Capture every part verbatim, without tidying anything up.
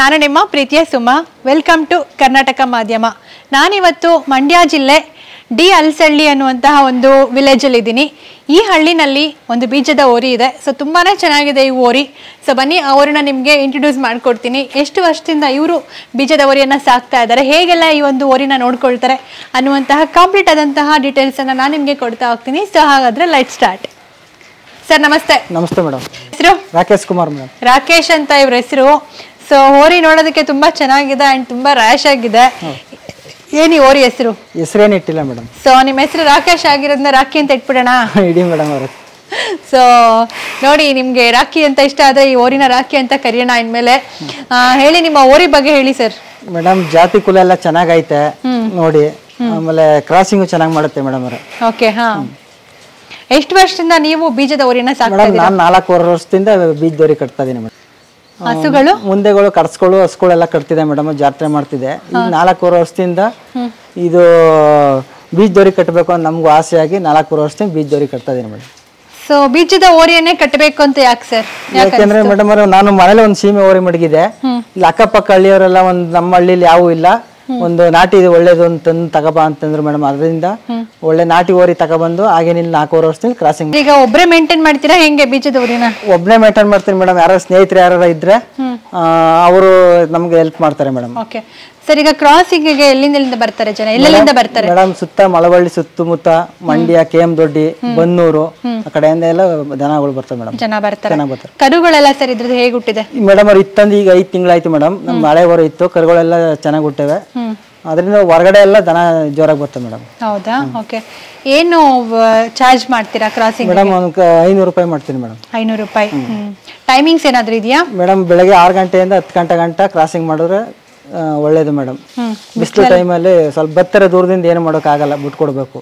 ನಾನು ನಿಮ್ಮ ಪ್ರೀತಿಯ ಸುಮಾ. ವೆಲ್ಕಮ್ ಟು ಕರ್ನಾಟಕ ಮಾಧ್ಯಮ. ನಾನಿವತ್ತು ಮಂಡ್ಯ ಜಿಲ್ಲೆ ಡಿ ಅಲ್ಸಳ್ಳಿ ಅನ್ನುವಂತಹ ಒಂದು ವಿಲೇಜಲ್ಲಿ ಇದ್ದೀನಿ. ಈ ಹಳ್ಳಿನಲ್ಲಿ ಒಂದು ಬೀಜದ ಓರಿ ಇದೆ. ಸೊ ತುಂಬಾ ಚೆನ್ನಾಗಿದೆ ಈ ಓರಿ. ಸೊ ಬನ್ನಿ ಆ ಓರಿನ ನಿಮಗೆ ಇಂಟ್ರೊಡ್ಯೂಸ್ ಮಾಡ್ಕೊಡ್ತೀನಿ. ಎಷ್ಟು ವರ್ಷದಿಂದ ಇವರು ಬೀಜದ ಓರಿಯನ್ನು ಸಾಕ್ತಾ ಇದ್ದಾರೆ, ಹೇಗೆಲ್ಲ ಈ ಒಂದು ಓರಿನ ನೋಡ್ಕೊಳ್ತಾರೆ ಅನ್ನುವಂತಹ ಕಂಪ್ಲೀಟ್ ಆದಂತಹ ಡೀಟೇಲ್ಸನ್ನು ನಾನು ನಿಮಗೆ ಕೊಡ್ತಾ ಹೋಗ್ತೀನಿ. ಸೊ ಹಾಗಾದರೆ ಲೈಟ್ ಸ್ಟಾರ್ಟ್. ಸರ್ ನಮಸ್ತೆ. ನಮಸ್ತೆ ಮೇಡಮ್. ಹೆಸರು? ರಾಕೇಶ್ ಕುಮಾರ್ ಮೇಡಮ್. ರಾಕೇಶ್ ಅಂತ ಇವ್ರ ಹೆಸರು. ಸೊ ಓರಿ ನೋಡೋದಕ್ಕೆ ತುಂಬಾ ಚೆನ್ನಾಗಿದೆ ಅಂಡ್ ತುಂಬಾ ರ್ಯಾಶ್ ಆಗಿದೆ. ಏನಿ ಓರಿ ಹೆಸರು? ಹೆಸರೇನು ಇಟ್ಟಿಲ್ಲ ಮೇಡಮ್. ಸೊ ನಿಮ್ಮ ಹೆಸರು ರಾಕೇಶ್ ಆಗಿರೋದ್ನ ರಾಕಿ ಅಂತ ಇಟ್ಬಿಡೋಣ. ಇಡಿ ಮೇಡಮ್ ಅವ್ರೆ. ಸೊ ನೋಡಿ, ನಿಮ್ಗೆ ರಾಕಿ ಅಂತ ಇಷ್ಟ ಆದ್ರೆ ಈ ಓರಿನ ರಾಕಿ ಅಂತ ಕರೆಯೋಣ ಇನ್ಮೇಲೆ. ಹೇಳಿ, ನಿಮ್ಮ ಓರಿ ಬಗ್ಗೆ ಹೇಳಿ ಸರ್. ಮೇಡಮ್ ಜಾತಿ ಕುಲ ಎಲ್ಲ ಚೆನ್ನಾಗೈತೆ ನೋಡಿ, ಆಮೇಲೆ ಕ್ರಾಸಿಂಗು ಚೆನ್ನಾಗಿ ಮಾಡುತ್ತೆ ಮೇಡಮ್ ಅವ್ರೆ. ಓಕೆ. ಹಾ, ಎಷ್ಟು ವರ್ಷದಿಂದ ನೀವು ಬೀಜದ ಓರಿನ ಸಾಕ್ತಾ ಮೇಡಮ್? ಇದ್ದೀರಾ? ನಾನು ನಾಲ್ಕೂವರೆ ವರ್ಷದಿಂದ ಬೀಜದೋರಿ ಕಟ್ತಾ ಇದೀನಿ ಮೇಡಮ್. ಹಸುಗಳು ಮುಂದೆಗಳು ಕಟ್ಸ್ಗಳು ಹಸುಗಳೆಲ್ಲ ಕಟ್ತಿದೆ ಮೇಡಮ್, ಜಾತ್ರೆ ಮಾಡ್ತಿದೆ. ಈಗ ನಾಲ್ಕೂವರೆ ವರ್ಷದಿಂದ ಇದು ಬೀಜದೋರಿ ಕಟ್ಟಬೇಕು ಅಂತ ನಮ್ಗೂ ಆಸೆ ಆಗಿ ನಾಲ್ಕೂವರೆ ವರ್ಷದಿಂದ ಬೀಜದೋರಿ ಕಟ್ತಾ ಇದೀನಿ ಮೇಡಮ್. ಸೊ ಬೀಜದ ಓರಿಯನ್ನೇ ಕಟ್ಟಬೇಕು ಅಂತ ಯಾಕೆ ಸರ್? ಯಾಕೆಂದ್ರೆ ಮೇಡಮ್ ಅವ್ರೆ, ನಾನು ಮನೇಲಿ ಒಂದು ಸೀಮೆ ಓರಿ ಮಡಗಿದೆ. ಇಲ್ಲಿ ಅಕ್ಕಪಕ್ಕ ಹಳ್ಳಿಯವರೆಲ್ಲ ಒಂದು ನಮ್ಮ ಹಳ್ಳಿಲಿ ಯಾವೂ ಇಲ್ಲ, ಒಂದು ನಾಟಿ ಒಳ್ಳೇದು ಅಂತಂದು ತಗೋಬಾ ಅಂತಂದ್ರು ಮೇಡಮ್. ಅದರಿಂದ ಒಳ್ಳೆ ನಾಟಿ ಓರಿ ತಗೊಬಂದು ಹಾಗೇನಿಲ್ಲ ನಾಲ್ಕೂವರೆ ವರ್ಷದಿಂದ ಕ್ರಾಸಿಂಗ್. ಈಗ ಒಬ್ಬರೇ ಮೇಂಟೈನ್ ಮಾಡ್ತೀರಾ ಹೆಂಗೆ ಬೀಜದ ಓರಿನ? ಒಬ್ಬನೇ ಮೇಂಟೈನ್ ಮಾಡ್ತೀನಿ ಮೇಡಮ್. ಯಾರು ಸ್ನೇಹಿತರು ಯಾರು ಇದ್ರೆ ಅವರು ನಮ್ಗೆ ಹೆಲ್ಪ್ ಮಾಡ್ತಾರೆ ಮೇಡಮ್. Okay sir. ಈಗ ಕ್ರಾಸಿಂಗ್ ಗೆ ಎಲ್ಲಿಂದ ಎಲ್ಲಿಂದ ಬರ್ತಾರೆ ಜನ? ಎಲ್ಲೆಲ್ಲಿಂದ ಬರ್ತಾರೆ ಮೇಡಮ್? ಸುತ್ತ ಮಳವಳ್ಳಿ ಸುತ್ತಮುತ್ತ, ಮಂಡ್ಯ, ಕೆ ಎಂ ದೊಡ್ಡಿ, ಬನ್ನೂರು ಆ ಕಡೆಯಿಂದ ಎಲ್ಲ ಜನಗಳು ಬರ್ತಾರೆ ಮೇಡಮ್. ಜನ ಬರ್ತಾರೆ. ಚೆನ್ನಾಗಿ ಬರ್ತಾರೆ. ಕರುಗಳೆಲ್ಲ ಸರ್ ಇದ್ರದ್ದು ಹೇಗೆ ಹುಟ್ಟಿದೆ? ಮೇಡಮ್ ಅವ್ರು ಇತ್ತಂದು ಈಗ ಐದು ತಿಂಗಳಾಯ್ತು ಮೇಡಮ್. ನಮ್ಮ ಹಳೆ ಓರಿ ಇತ್ತು, ಕರುಗಳೆಲ್ಲ ಚೆನ್ನಾಗಿ ಹುಟ್ಟಿವೆ. ಅದರಿಂದ ಹೊರಗಡೆ ಎಲ್ಲ ದನ ಜೋರಾಗಿ ಬರ್ತವೆ ಮೇಡಮ್. ಹೌದಾ? ಓಕೆ. ಏನು ಚಾರ್ಜ್ ಮಾಡ್ತೀರಾ ಕ್ರಾಸಿಂಗ್? ಮೇಡಮ್ ಒಂದು ಐನೂರು ರೂಪಾಯಿ ಮಾಡ್ತೀನಿ ಮೇಡಮ್. ಐನೂರು ರೂಪಾಯಿ. ಟೈಮಿಂಗ್ಸ್ ಏನಾದ್ರು ಇದೆಯಾ? ಮೇಡಮ್ ಬೆಳಗ್ಗೆ ಆರು ಗಂಟೆಯಿಂದ ಹತ್ತು ಗಂಟೆ ಗಂಟ ಕ್ರಾಸಿಂಗ್ ಮಾಡಿದ್ರೆ ಒಳ್ಳೇದು ಮೇಡಮ್. ಬಿಸಿಲು ಟೈಮಲ್ಲಿ ಸ್ವಲ್ಪ ಬತ್ತರ ದೂರದಿಂದ ಏನು ಮಾಡೋಕ್ಕಾಗಲ್ಲ, ಬಿಟ್ಕೊಡ್ಬೇಕು.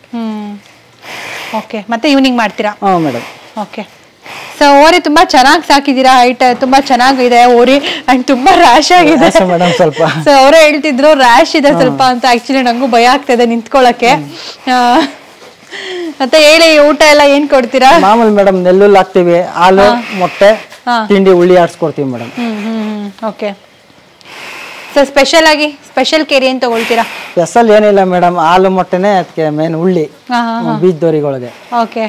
ಓಕೆ. ಮತ್ತೆ ಈವ್ನಿಂಗ್ ಮಾಡ್ತೀರಾ? ಹಾಂ ಮೇಡಮ್. ಓಕೆ. ಸೊ ಓರಿ ತುಂಬಾ ಚೆನ್ನಾಗಿ ಸಾಕಿದೀರಾ. ಹೈಟ್ ತುಂಬಾ ಚೆನ್ನಾಗಿದೆ ಓರಿ ಅಂಡ್ ತುಂಬಾ ರ್ಯಾಶ್ ಆಗಿದೆ ಮೇಡಮ್ ಸ್ವಲ್ಪ. ಸೊ ಅವರೇ ಹೇಳ್ತಿದ್ರು ರ್ಯಾಶ್ ಇದೆ ಸ್ವಲ್ಪ ಅಂತ. ಆಕ್ಚುಲಿ ನಂಗೂ ಭಯ ಆಗ್ತಾ ಇದೆ ನಿಂತ್ಕೊಳ್ಳಕ್ಕೆ. ಮತ್ತೆ ಹೇಳಿ, ಊಟ ಎಲ್ಲ ಏನ್ ಕೊಡ್ತೀರಾ? ಮಾಮೂಲಿ ಮೇಡಮ್, ನೆಲ್ಲುಲ್ಲು ಹಾಕ್ತಿವಿ, ಹಾಲು, ಮೊಟ್ಟೆ, ತಿಂಡಿ, ಉಳ್ಳಿ ಆಡ್ಸ್ಕೊಡ್ತೀವಿ ಮೇಡಮ್. ಓಕೆ. ಸೊ ಸ್ಪೆಷಲ್ ಆಗಿ ಸ್ಪೆಷಲ್ ಕೇರ್ ಏನ್ ತಗೊಳ್ತೀರಾ? ಸ್ಪೆಷಲ್ ಏನಿಲ್ಲ ಮೇಡಮ್, ಹಾಲು ಮೊಟ್ಟೆನೆ ಅದಕ್ಕೆ ಮೇನ್ ಉಳ್ಳಿ ಬೀಜದೋರಿಗಳಿಗೆ. ಓಕೆ.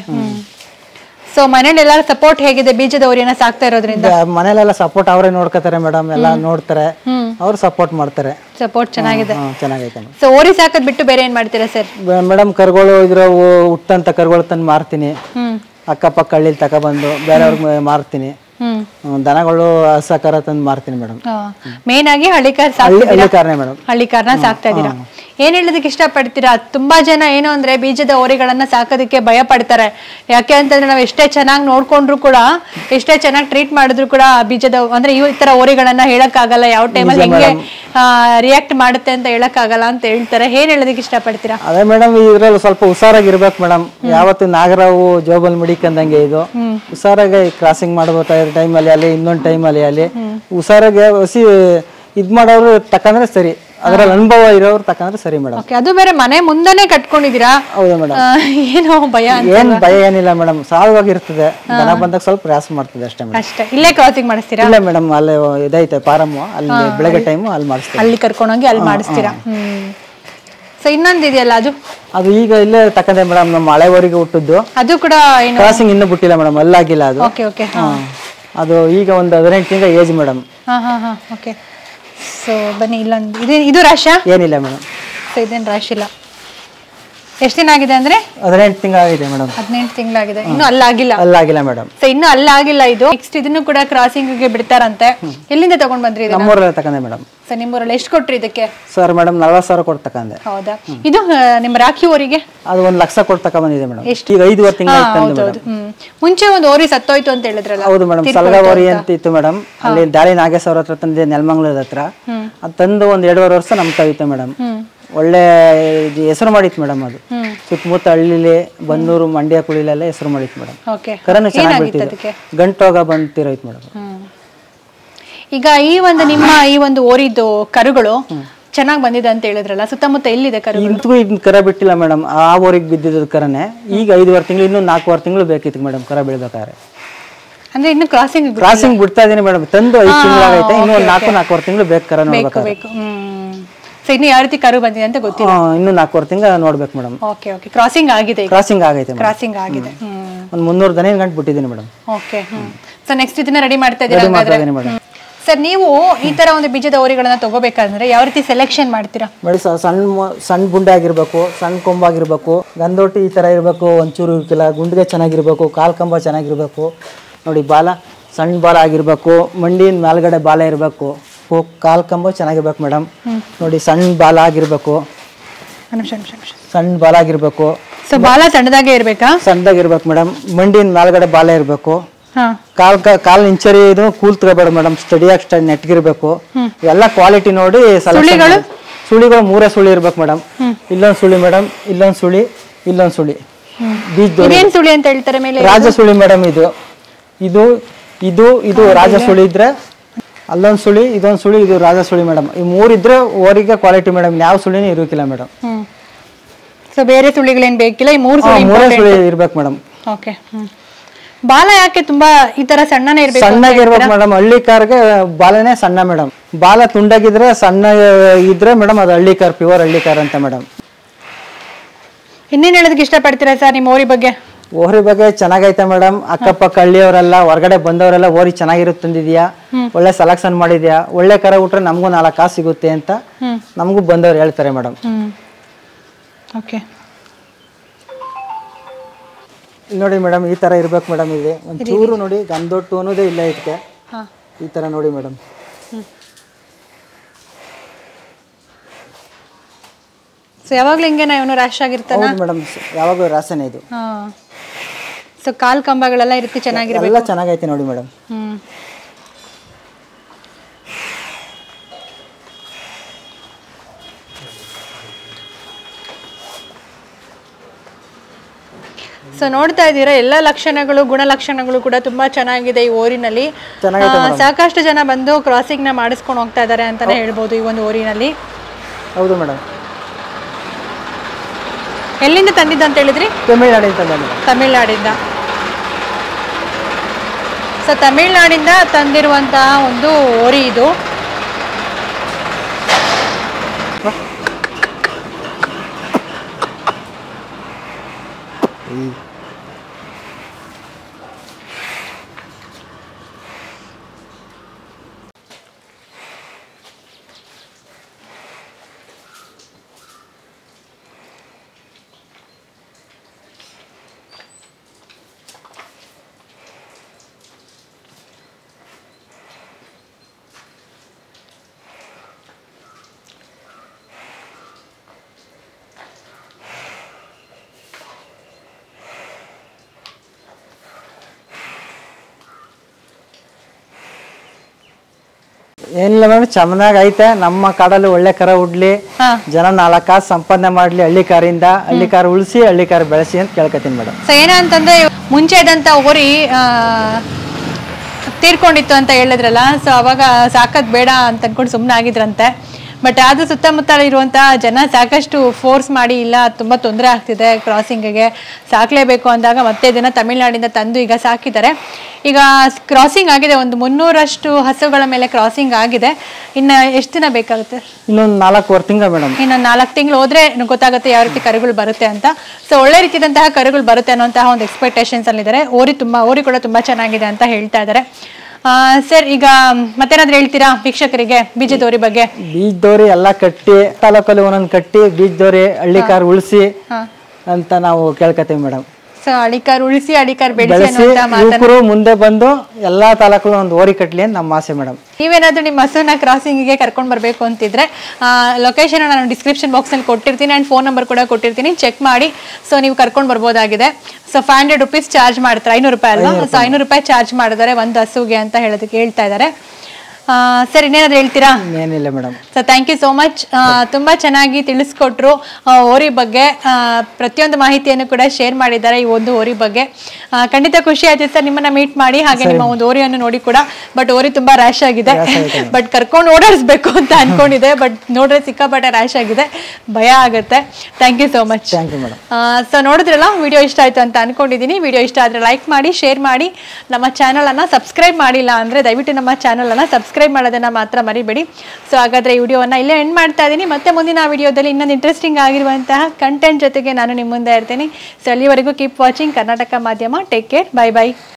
ಸೊ ಮನೇಲಿ ಎಲ್ಲ ಸಪೋರ್ಟ್ ಹೇಗಿದೆ ಬೀಜದ ಓರಿಯನ್ನ ಸಾಕ್ತಾ ಇರೋದ್ರಿಂದ? ಮನೇಲೆಲ್ಲ ಸಪೋರ್ಟ್ ಅವರೇ ನೋಡ್ಕೋತಾರೆ ಮೇಡಮ್, ಎಲ್ಲ ನೋಡ್ತಾರೆ, ಅವ್ರು ಸಪೋರ್ಟ್ ಮಾಡ್ತಾರೆ. ಸಪೋರ್ಟ್ ಚೆನ್ನಾಗಿದೆ. ಚೆನ್ನಾಗೈತೆ. ಸೊ ಓರಿ ಸಾಕದ್ ಬಿಟ್ಟು ಬೇರೆ ಏನ್ ಮಾಡ್ತೀರಾ ಸರ್? ಮೇಡಮ್ ಕರುಗಳು ಇದ್ರ ಹುಟ್ಟಂತ ಕರುಗಳು ತಂದು ಮಾರ್ತೀನಿ. ಅಕ್ಕಪಕ್ಕ ಹಳ್ಳಿಲಿ ತಗೊಬಂದು ಬೇರೆಯವ್ರಿಗೆ ಮಾರ್ತೀನಿ. ದನಗಳು ಹಸಕರ ತಂದು ಮಾರ್ತೀನಿ ಮೇಡಮ್. ಮೇನ್ ಆಗಿ ಹಳ್ಳಿಕಾರ್ ಹಳ್ಳಿಕಾರನೇ ಮೇಡಮ್. ಹಳ್ಳಿಕಾರನ ಸಾಕ್ತಾ ಇದೀರಾ. ಏನ್ ಹೇಳೋದಕ್ಕೆ ಇಷ್ಟ ಪಡ್ತೀರಾ? ತುಂಬಾ ಜನ ಏನು ಅಂದ್ರೆ ಬೀಜದ ಓರಿಗಳನ್ನ ಸಾಕೋದಕ್ಕೆ ಭಯ ಪಡ್ತಾರೆ. ಯಾಕೆ ಅಂತಂದ್ರೆ ನಾವು ಎಷ್ಟೇ ಚೆನ್ನಾಗಿ ನೋಡ್ಕೊಂಡ್ರು ಕೂಡ, ಎಷ್ಟೇ ಚೆನ್ನಾಗಿ ಟ್ರೀಟ್ ಮಾಡಿದ್ರು ಕೂಡ ಬೀಜದ ಅಂದ್ರೆ ಈ ತರ ಓರಿಗಳನ್ನ ಹೇಳಕ್ ಆಗಲ್ಲ, ಯಾವ ಟೈಮಲ್ಲಿ ಹೆಂಗೆ ರಿಯಾಕ್ಟ್ ಮಾಡುತ್ತೆ ಅಂತ ಹೇಳಕ್ ಆಗಲ್ಲ ಅಂತ ಹೇಳ್ತಾರೆ. ಏನ್ ಹೇಳೋದಕ್ಕೆ ಇಷ್ಟ ಪಡ್ತೀರಾ? ಅದೇ ಮೇಡಮ್, ಇದ್ರಲ್ಲಿ ಸ್ವಲ್ಪ ಹುಷಾರಾಗಿರ್ಬೇಕು ಮೇಡಮ್. ಯಾವತ್ತು ನಾಗರಾವು ಜೋಬಲ್ ಮುಡಿಕಂದಂಗೆ ಇದು ಹುಷಾರಾಗಿ ಕ್ರಾಸಿಂಗ್ ಮಾಡ್ಬೋತಾ ಟೈಮಲ್ಲಿ ಅಲ್ಲಿ ಇನ್ನೊಂದು ಟೈಮಲ್ಲಿ ಅಲ್ಲಿ ಹುಷಾರಾಗಿ ಹಸಿ ಇದ್ ಮಾಡೋರು ತಕಂದ್ರೆ ಸರಿ, ಅದ್ರಲ್ಲಿ ಅನುಭವ ಇರೋರು ತಕಂದ್ರೆ ಸರಿ ಮೇಡಮ್. ಅದು ಬೇರೆ ಮನೆ ಮುಂದೆನೆ ಕಟ್ಕೊಂಡಿದೀರಾ? ಹೌದು ಮೇಡಮ್. ಏನೋ ಭಯ? ಏನ್ ಭಯ ಏನಿಲ್ಲ ಮೇಡಮ್, ಸಾಧುವಾಗಿರ್ತದೆ. ದನ ಬಂದಾಗ ಸ್ವಲ್ಪ ಪ್ರಯಾಸ ಮಾಡ್ತದೆ ಅಷ್ಟೇ ಮೇಡಮ್. ಅಷ್ಟೇ. ಇಲ್ಲೇ ಕ್ರಾಸಿಂಗ್ ಮಾಡಿಸ್ತೀರಾ? ಇಲ್ಲ ಮೇಡಮ್, ಅಲ್ಲಿ ಇದೈತೆ ಫಾರಮ್, ಅಲ್ಲಿ ಬೆಳಗ್ಗೆ ಟೈಮು ಅಲ್ಲಿ ಮಾಡಿಸ್ತೀವಿ. ಅಲ್ಲಿ ಕರ್ಕೊಂಡೋಗಿ ಅಲ್ಲಿ ಮಾಡಿಸ್ತೀರಾ? ಹ್ಮ್. ಸೊ ಇನ್ನೊಂದು ಇದೆಯಲ್ಲ, ಅದು ಅದು ಈಗ ಇಲ್ಲೇ ತಕ್ಕಂದೆ ಮೇಡಮ್, ನಮ್ಮ ಹಳೆವರೆಗೆ ಹುಟ್ಟಿದ್ದು. ಅದು ಕೂಡ ಕ್ರಾಸಿಂಗ್ ಇನ್ನೂ ಬಿಟ್ಟಿಲ್ಲ ಮೇಡಮ್, ಅಲ್ಲಾಗಿಲ್ಲ ಅದು. Okay okay. ಅದು ಈಗ ಒಂದು ಹದಿನೆಂಟು ತಿಂಗಳ ಏಜ್ ಮೇಡಮ್. ಹಾ ಹಾ ಹಾ. ಓಕೆ. ಸೊ ಬನ್ನಿ, ಇಲ್ಲೊಂದು ಇದು ಇದು ರಾಶ ಏನಿಲ್ಲ ಮೇಡಮ್. ಸೊ ಇದೇನು ರಾಶ್ ಇಲ್ಲ. ಎಷ್ಟು ದಿನ ಆಗಿದೆ ಅಂದ್ರೆ? ಹದಿನೆಂಟು ತಿಂಗಳಾಗಿದೆ ಮೇಡಮ್. ಹದಿನೆಂಟು ತಿಂಗಳಾಗಿದೆ, ಇನ್ನು ಅಲ್ಲಾಗಿಲ್ಲ. ಅಲ್ಲಾಗಿಲ್ಲ ಮೇಡಮ್. ಸೊ ಇನ್ನು ಅಲ್ಲಾಗಿಲ್ಲ ಇದು. ನೆಕ್ಸ್ಟ್ ಇದನ್ನು ಕೂಡ ಕ್ರಾಸಿಂಗ್ ಗೆ ಬಿಡ್ತಾರಂತೆ. ಎಲ್ಲಿಂದ ತಗೊಂಡ್ ಬಂದ್ರಿ? ನಮ್ಮೂರಲ್ಲಿ ತಕೊಂಡೆ ಮೇಡಮ್. ಸೊ ನಿಮ್ಮೂರಲ್ಲಿ ಎಷ್ಟು ಕೊಟ್ರಿ ಇದಕ್ಕೆ? ಸರ್ ಮೇಡಮ್ ನಲ್ವತ್ತು ಸಾವಿರ ಕೊಟ್ಟು ತಕೊಂಡೆ. ಹೌದಾ? ಇದು ನಿಮ್ಮ ರಾಖಿ ಓರಿಗೆ ಅದು ಒಂದ್ ಲಕ್ಷ ಕೊಟ್ಟು ತಕೊಂಡ್ ಬಂದಿದೆ ಮೇಡಮ್. ಈಗ ಐದುವರೆ ತಿಂಗಳು. ಮುಂಚೆ ಒಂದು ಓರಿ ಸತ್ತೋಯ್ತು ಅಂತ ಹೇಳಿದ್ರಲ್ಲ? ಹೌದು ಮೇಡಮ್, ಸಲಗ ಓರಿ ಅಂತ ಇತ್ತು ಮೇಡಮ್. ಅಲ್ಲಿ ದಾಳಿ ನಾಗೇಶ್ವರ ಹತ್ರ ತಂದೆ, ನೆಲಮಂಗಲದ ಹತ್ರ. ಅದು ತಂದು ಒಂದ್ ಎರಡೂವರೆ ವರ್ಷ ನಮ್ ತಗಿತ್ತು ಮೇಡಮ್. ಒಳ್ಳೆ ಹೆಸರು ಮಾಡಿತ್ತು ಮೇಡಮ್. ಅದು ಸುತ್ತಮುತ್ತ ಹಳ್ಳಿಲಿ, ಬನ್ನೂರು, ಮಂಡ್ಯ, ಕುಳಿಲೆಲ್ಲ ಹೆಸರು ಮಾಡಿತ್ತು ಮೇಡಮ್. ಕರನು ಚೆನ್ನಾಗಿ ಬೀಳ್ತಿತ್ತು, ಗಂಟೋಗ ಬಂತಿರೋಯ್ತು ಮೇಡಮ್. ಈಗ ಈ ಒಂದು ನಿಮ್ಮ ಈ ಒಂದು ಓರಿದ್ದು ಕರುಗಳು ಚೆನ್ನಾಗಿ ಬಂದಿದೆ ಅಂತ ಹೇಳಿದ್ರಲ್ಲ, ಸುತ್ತಮುತ್ತ ಎಲ್ಲಿದೆ ಕರು? ಇಂತೂ ಇದನ್ನ ಕರ ಬಿಟ್ಟಿಲ್ಲ ಮೇಡಮ್, ಆ ಊರಿಗೆ ಬಿದ್ದಿದ್ದು ಕರನೆ. ಈಗ ಐದುವರೆ ತಿಂಗಳು, ಇನ್ನೂ ನಾಲ್ಕೂವರೆ ತಿಂಗಳು ಬೇಕಿತ್ತು ಮೇಡಮ್ ಕರ ಬೀಳ್ಬೇಕಾದ್ರೆ. ಅಂದ್ರೆ ಇನ್ನು ಕ್ರಾಸಿಂಗ್ ಕ್ರಾಸಿಂಗ್ ಬಿಡ್ತಾ ಇದೀನಿ ಮೇಡಮ್. ತಂದು ಐದು ತಿಂಗಳಾಗೈತೆ, ಇನ್ನು ಒಂದು ನಾಲ್ಕು ನಾಲ್ಕೂವರೆ ತಿಂಗಳು ಬೇಕು ಕರ ನೋಡ್ಬೇಕು. ಬೇಕು ಹ್ಮ್ ಸೊ ಇನ್ನು ಯಾವ ರೀತಿ ಕರು ಬಂದಿದೆ ಅಂತ ಗೊತ್ತಿಲ್ಲ. ಇನ್ನು ನಾಲ್ಕೂವರೆ ತಿಂಗಳು ನೋಡ್ಬೇಕು ಮೇಡಮ್. ಓಕೆ ಓಕೆ ಕ್ರಾಸಿಂಗ್ ಆಗಿದೆ. ಕ್ರಾಸಿಂಗ್ ಆಗೈತೆ ಕ್ರಾಸಿಂಗ್ ಆಗಿದೆ. ಒಂದು ಮುನ್ನೂರು ದನ ಗಂಟು ಬಿಟ್ಟಿದ್ದೀನಿ ಮೇಡಮ್. ಓಕೆ ಸೊ ನೆಕ್ಸ್ಟ್ ಇದನ್ನ ರೆಡಿ ಮಾಡ್ತಾ ಇದ್ದೀರಾ ಮೇಡಮ್? ಸರ್ ನೀವು ಈ ತರ ಒಂದು ಬೀಜದ ಹೋರಿಗಳನ್ನ ತಗೋಬೇಕಂದ್ರೆ ಯಾವ ರೀತಿ ಸೆಲೆಕ್ಷನ್ ಮಾಡ್ತೀರಾ? ಮೇಡಮ್ ಸಣ್ಣ ಸಣ್ಣ ಗುಂಡೆ ಆಗಿರ್ಬೇಕು, ಸಣ್ಣ ಕೊಂಬಾಗಿರ್ಬೇಕು, ಗಂದೊಟ್ಟಿ ಈ ತರ ಇರಬೇಕು, ಒಂಚೂರು ಇರ್ಕಿಲ್ಲ, ಗುಂಡಿಗೆ ಚೆನ್ನಾಗಿರ್ಬೇಕು, ಕಾಲ್ ಕಂಬ ಚೆನ್ನಾಗಿರ್ಬೇಕು ನೋಡಿ, ಬಾಲ ಸಣ್ಣ ಬಾಲ ಆಗಿರ್ಬೇಕು, ಮಂಡಿನ ಮೇಲ್ಗಡೆ ಬಾಲ ಇರಬೇಕು, ಕಾಲ್ ಕಂಬ ಚೆನ್ನಾಗಿರ್ಬೇಕು ಮೇಡಮ್. ನೋಡಿ ಸಣ್ಣ ಬಾಲ ಆಗಿರ್ಬೇಕು, ಸಣ್ಣ ಬಾಲ ಆಗಿರ್ಬೇಕು. ಸೊ ಬಾಲ ಸಣ್ಣದಾಗೆ ಇರ್ಬೇಕಾ? ಸಣ್ಣದಾಗಿರ್ಬೇಕು ಮೇಡಮ್. ಮಂಡಿನ ಮೇಲ್ಗಡೆ ಬಾಲ ಇರಬೇಕು, ಕಾಲ್ ಕಾಲ್ ಇಂಚರಿ ಇದು ಕೂಲ್ ತಗೋಬೇಡ ಮೇಡಮ್, ಸ್ಟಡಿಯಾಗಿ ಸ್ಟಡಿ ನೆಟ್ಗಿರ್ಬೇಕು. ಎಲ್ಲ ಕ್ವಾಲಿಟಿ ನೋಡಿ ಸುಳಿಗಳು ಮೂರೇ ಸುಳಿ ಇರ್ಬೇಕು ಮೇಡಮ್. ಇಲ್ಲೊಂದ್ ಸುಳಿ ಮೇಡಮ್, ಇಲ್ಲೊಂದ್ ಸುಳಿ, ಇಲ್ಲೊಂದ್ ಸುಳಿ. ಬೀಜ ಸುಳಿ ಅಂತ ಹೇಳ್ತಾರೆ ಮೇಲೆ ರಾಜ ಸುಳಿ ಮೇಡಮ್. ಇದು ಇದು ಇದು ಇದು ರಾಜ ಸುಳಿ ಇದ್ರೆ ಅಲ್ಲೊಂದ್ ಸುಳಿ, ಇದೊಂದ್ ಸುಳಿ, ಇದು ರಾಜ ಸುಳಿ ಮೇಡಮ್. ಈ ಮೂರಿದ್ರೆ ಓರಿಗೆ ಕ್ವಾಲಿಟಿ ಮೇಡಮ್. ಯಾವ ಸುಳಿನೂ ಇರೋಕಿಲ್ಲ ಮೇಡಮ್. ಸೊ ಬೇರೆ ಸುಳಿಗಳೇನ್ ಬೇಕಿಲ್ಲ, ಈ ಮೂರು ಸುಳಿ ಮೂರೇ ಸುಳಿ ಇರ್ಬೇಕು ಮೇಡಮ್. ಓಕೆ. ಬಾಲ ಯಾಕೆ ತುಂಬಾ ಈ ತರ ಸಣ್ಣನೇ ಇರ್ಬೇಕು? ಸಣ್ಣಗಿರ್ಬೇಕು ಮೇಡಮ್. ಹಳ್ಳಿ ಕಾರ್ಗೆ ಬಾಲನೇ ಸಣ್ಣ ಮೇಡಮ್. ಬಾಲ ತುಂಡಾಗಿದ್ರೆ ಸಣ್ಣ ಇದ್ರೆ ಮೇಡಮ್ ಅದು Hallikar, pure Hallikar ಅಂತ ಮೇಡಮ್. ಇನ್ನೇನ್ ಹೇಳೋದಕ್ಕೆ ಇಷ್ಟಪಡ್ತೀರಾ ಸರ್ ನಿಮ್ಮ ಓರಿ ಬಗ್ಗೆ? ಓರಿ ಬಗ್ಗೆ ಚೆನ್ನಾಗೈತೆ ಮೇಡಮ್. ಅಕ್ಕಪಕ್ಕ ಹಳ್ಳಿಯವರೆಲ್ಲ, ಹೊರಗಡೆ ಬಂದವರೆಲ್ಲ ಓರಿ ಚೆನ್ನಾಗಿರುತ್ತೆ ತಂದಿದ್ಯಾ, ಒಳ್ಳೆ ಸೆಲೆಕ್ಷನ್ ಮಾಡಿದ್ಯಾ, ಒಳ್ಳೆ ಕರ ಉಟ್ರೆ ನಮಗೂ ನಾಲ್ಕು ಕಾಸು ಸಿಗುತ್ತೆ ಅಂತ ನಮಗೂ ಬಂದವ್ರು ಹೇಳ್ತಾರೆ ಮೇಡಮ್. ಓಕೆ ನೋಡಿ ಮೇಡಮ್, ಈ ತರ ಇರ್ಬೇಕು ಮೇಡಮ್. ಇದೆ ಒಂದು ಚೂರು ನೋಡಿ ಗಂದೊಟ್ಟು ಅನ್ನೋದೇ ಇಲ್ಲ ಇದಕ್ಕೆ. ಈ ತರ ನೋಡಿ ಮೇಡಮ್. ಸೊ ಯಾವಾಗ್ಲೂ ಹಿಂಗೇನಾ ಇವನು ರ್ಯಾಶ್ ಆಗಿರ್ತಾನೆ? ಹೌದು ಮೇಡಮ್, ಯಾವಾಗಲೂ ರಾಸನೆ ಇದು. ಸೊ ಕಾಲ್ ಕಂಬಗಳೆಲ್ಲ ಇರುತ್ತೆ, ಚೆನ್ನಾಗಿರ್ಬೇಕು. ಎಲ್ಲ ಚೆನ್ನಾಗೈತೆ ನೋಡಿ ಮೇಡಮ್. ಹ್ಮ್ ಸೊ ನೋಡ್ತಾ ಇದ್ದೀರಾ ಎಲ್ಲ ಲಕ್ಷಣಗಳು, ಗುಣಲಕ್ಷಣಗಳು ಕೂಡ ತುಂಬಾ ಚೆನ್ನಾಗಿದೆ ಈ ಓರಿನಲ್ಲಿ. ಸಾಕಷ್ಟು ಜನ ಬಂದು ಕ್ರಾಸಿಂಗ್ ನ ಮಾಡಿಸ್ಕೊಂಡು ಹೋಗ್ತಾ ಇದ್ದಾರೆ ಅಂತಾನೆ ಹೇಳ್ಬೋದು ಈ ಒಂದು ಓರಿನಲ್ಲಿ. ಹೌದು ಮೇಡಮ್. ಎಲ್ಲಿಂದ ತಂದಿದ್ದ ಅಂತ ಹೇಳಿದ್ರಿ? ತಮಿಳ್ನಾಡಿಂದ. ತಮಿಳ್ನಾಡಿಂದ. ಸೊ ತಮಿಳ್ನಾಡಿಂದ ತಂದಿರುವಂತಹ ಒಂದು ಓರಿ ಇದು. ಏನಿಲ್ಲ ಮೇಡಮ್, ಚೆನ್ನಾಗ್ ಐತೆ. ನಮ್ಮ ಕಾಡಲ್ಲಿ ಒಳ್ಳೆ ಕರ ಉಡ್ಲಿ, ಜನ ನಾಲ್ಕು ಕಾಸು ಸಂಪಾದನೆ ಮಾಡ್ಲಿ, ಹಳ್ಳಿ ಕಾರಿಂದ ಹಳ್ಳಿ ಕಾರ್ ಉಳಿಸಿ ಹಳ್ಳಿ ಕಾರ್ ಬೆಳೆಸಿ ಅಂತ ಕೇಳ್ಕೊತೀನಿ ಮೇಡಮ್. ಸೊ ಏನಂತಂದ್ರೆ ಮುಂಚೆ ಇದ್ದಂತ ಓರಿ ತೀರ್ಕೊಂಡಿತ್ತು ಅಂತ ಹೇಳಿದ್ರಲ್ಲ, ಸೊ ಅವಾಗ ಸಾಕದ್ ಬೇಡ ಅಂತ ಅನ್ಕೊಂಡು ಸುಮ್ಮನೆ ಆಗಿದ್ರಂತೆ. ಬಟ್ ಆದ್ರೂ ಸುತ್ತಮುತ್ತ ಇರುವಂತಹ ಜನ ಸಾಕಷ್ಟು ಫೋರ್ಸ್ ಮಾಡಿ, ಇಲ್ಲ ತುಂಬಾ ತೊಂದರೆ ಆಗ್ತಿದೆ ಕ್ರಾಸಿಂಗ್ಗೆ, ಸಾಕ್ಲೇಬೇಕು ಅಂದಾಗ ಮತ್ತೆ ಇದನ್ನ ತಮಿಳ್ನಾಡಿಂದ ತಂದು ಈಗ ಸಾಕಿದ್ದಾರೆ. ಈಗ ಕ್ರಾಸಿಂಗ್ ಆಗಿದೆ, ಒಂದು ಮುನ್ನೂರಷ್ಟು ಹಸುಗಳ ಮೇಲೆ ಕ್ರಾಸಿಂಗ್ ಆಗಿದೆ. ಇನ್ನ ಎಷ್ಟು ದಿನ ಬೇಕಾಗುತ್ತೆ? ಇನ್ನೊಂದು ನಾಲ್ಕೂವರೆ ತಿಂಗಳು ಮೇಡಮ್. ಇನ್ನೊಂದು ನಾಲ್ಕು ತಿಂಗಳು ಹೋದ್ರೆ ಗೊತ್ತಾಗುತ್ತೆ ಯಾವ ರೀತಿ ಕರುಗಳು ಬರುತ್ತೆ ಅಂತ. ಸೊ ಒಳ್ಳೆ ರೀತಿಯಾದಂತಹ ಕರುಗಳು ಬರುತ್ತೆ ಅನ್ನೋಂತಹ ಒಂದು ಎಕ್ಸ್ಪೆಕ್ಟೇಷನ್ಸ್ ಅಲ್ಲಿದ್ದಾರೆ. ಓರಿ ತುಂಬಾ ಓರಿ ಕೂಡ ತುಂಬಾ ಚೆನ್ನಾಗಿದೆ ಅಂತ ಹೇಳ್ತಾ ಇದ್ದಾರೆ. ಸರ್ ಈಗ ಮತ್ತೇನಾದ್ರೂ ಹೇಳ್ತೀರಾ ವೀಕ್ಷಕರಿಗೆ ಬೀಜದೋರಿ ಬಗ್ಗೆ? ಬೀಜದೋರಿ ಎಲ್ಲ ಕಟ್ಟಿ ತಾಲೂಕಲ್ಲಿ ಒಂದೊಂದು ಕಟ್ಟಿ ಬೀಜದೋರಿ ಹಳ್ಳಿ ಕಾರ್ ಉಳಿಸಿ ಅಂತ ನಾವು ಕೇಳ್ಕೊತೀವಿ ಮೇಡಮ್. ಸೊ ಹಳ್ಳಿಕಾರ್ ಉಳಿಸಿ ಹಳ್ಳಿಕಾರ್ ಬೆಳೆಸಿ ಯುವಕರು ಮುಂದೆ ಬಂದು ಎಲ್ಲಾ ತಾಲೂಕು ಒಂದು ಓರಿ ಕಟ್ಲಿ ಅಂತ ನಮ್ಮ ಆಸೆ ಮೇಡಮ್. ನೀವೇನಾದ್ರೂ ನಿಮ್ಮ ಹಸುನ ಕ್ರಾಸಿಂಗ್ ಗೆ ಕರ್ಕೊಂಡು ಬರ್ಬೇಕು ಅಂತಿದ್ರೆ ಲೊಕೇಶನ್ ನಾನು ಡಿಸ್ಕ್ರಿಪ್ಷನ್ ಬಾಕ್ಸ್ ನಲ್ಲಿ ಕೊಟ್ಟಿರ್ತೀನಿ ಅಂಡ್ ಫೋನ್ ನಂಬರ್ ಕೂಡ ಕೊಟ್ಟಿರ್ತೀನಿ, ಚೆಕ್ ಮಾಡಿ ಸೊ ನೀವು ಕರ್ಕೊಂಡು ಬರ್ಬೋದಾಗಿದೆ. So five hundred rupees charge ಮಾಡ್ತಾರೆ, ಐನೂರು ರೂಪಾಯಿ ಅಲ್ವಾ? ಸೊ ಐನೂರು ರೂಪಾಯಿ ಚಾರ್ಜ್ ಮಾಡಿದ್ದಾರೆ ಒಂದು ಹಸುಗೆ ಅಂತ ಹೇಳೋದಕ್ಕೆ ಹೇಳ್ತಾ ಇದ್ದಾರೆ. ಸರ್ ಇನ್ನೇನಾದ್ರು ಹೇಳ್ತೀರಾ? ಏನಿಲ್ಲ madam. So thank you so much. ತುಂಬಾ ಚೆನ್ನಾಗಿ ತಿಳಿಸ್ಕೊಟ್ರು ಓರಿ ಬಗ್ಗೆ, ಪ್ರತಿಯೊಂದು ಮಾಹಿತಿಯನ್ನು ಕೂಡ ಶೇರ್ ಮಾಡಿದ್ದಾರೆ ಈ ಒಂದು ಓರಿ ಬಗ್ಗೆ. ಖಂಡಿತ ಖುಷಿ ಆಯ್ತು ಸರ್ ನಿಮ್ಮನ್ನ ಮೀಟ್ ಮಾಡಿ, ಹಾಗೆ ನಿಮ್ಮ ಒಂದು ಓರಿಯನ್ನು ನೋಡಿ ಕೂಡ. ಬಟ್ ಓರಿ ತುಂಬಾ ರ್ಯಾಶ್ ಆಗಿದೆ, ಬಟ್ ಕರ್ಕೊಂಡು ಓಡಾಡಿಸ್ಬೇಕು ಅಂತ ಅನ್ಕೊಂಡಿದೆ, ಬಟ್ ನೋಡ್ರೆ ಸಿಕ್ಕಾಪಟ್ಟೆ ರ್ಯಾಶ್ ಆಗಿದೆ, ಭಯ ಆಗುತ್ತೆ. Thank you so much. So ನೋಡಿದ್ರಲ್ಲ, ವಿಡಿಯೋ ಇಷ್ಟ ಆಯ್ತು ಅಂತ ಅನ್ಕೊಂಡಿದ್ದೀನಿ. ವಿಡಿಯೋ ಇಷ್ಟ ಆದ್ರೆ ಲೈಕ್ ಮಾಡಿ, ಶೇರ್ ಮಾಡಿ. ನಮ್ಮ ಚಾನಲ್ ಅನ್ನ ಸಬ್ಸ್ಕ್ರೈಬ್ ಮಾಡಿಲ್ಲ ಅಂದ್ರೆ ದಯವಿಟ್ಟು ನಮ್ಮ ಚಾನಲ್ ಅನ್ನ ಸಬ್ಸ್ಕ್ರೈಬ್ ಮಾಡೋದನ್ನ ಮಾತ್ರ ಮರಿಬೇಡಿ. ಸೊ ಹಾಗಾದ್ರೆ ಈ ವಿಡಿಯೋವನ್ನ ಇಲ್ಲೇ ಎಂಡ್ ಮಾಡ್ತಾ ಇದ್ದೀನಿ. ಮತ್ತೆ ಮುಂದಿನ ವಿಡಿಯೋದಲ್ಲಿ ಇನ್ನೊಂದು ಇಂಟ್ರೆಸ್ಟಿಂಗ್ ಆಗಿರುವಂತಹ ಕಂಟೆಂಟ್ ಜೊತೆಗೆ ನಾನು ನಿಮ್ಮ ಮುಂದೆ ಇರ್ತೀನಿ. ಸೊ ಅಲ್ಲಿವರೆಗೂ keep watching Karnataka Madhyama. Take care, bye by.